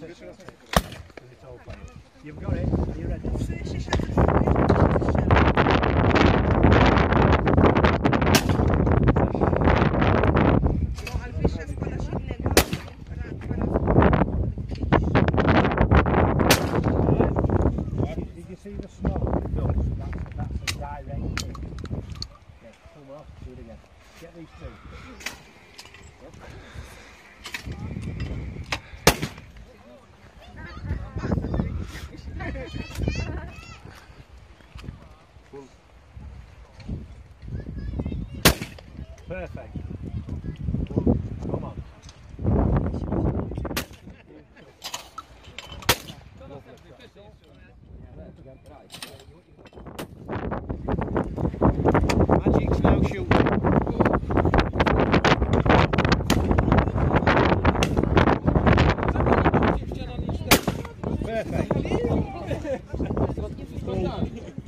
it's all playing. You've got it. Are you ready? Did you see the smoke? That's a direct hit. Yeah, pull off, do it again. Get these two. Perfect. Come on. Magic's now shooting. Perfect.